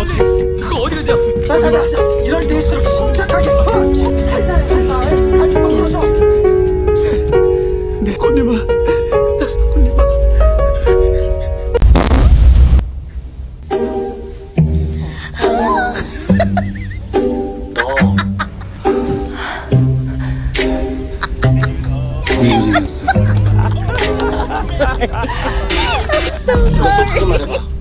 그거 어디 갔냐? 자자자자, 이럴 때일수록 침착하게. 살살 갈비뼈 풀어줘. 내 꽃님아, 꽃님아. 너무 생겼어. 솔직히 말해봐.